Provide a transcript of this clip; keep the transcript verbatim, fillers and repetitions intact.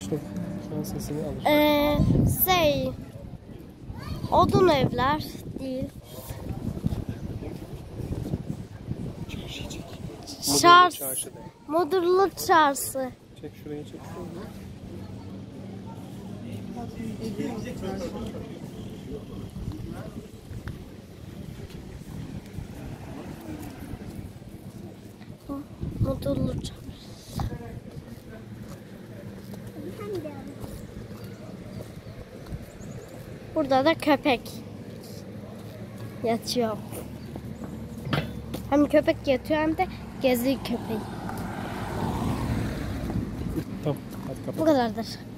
İşte şu an sesini alır. Ee, şey, odun evler değil. Çarşı çek. Çarşı. Çarşı de. Modurlu çarşı. Çek şurayı çek. Modurlu çarşı. Burada da köpek yatıyor. Hem köpek yatıyor hem de geziyor köpeği. Tamam, hadi kapat. Bu kadardır.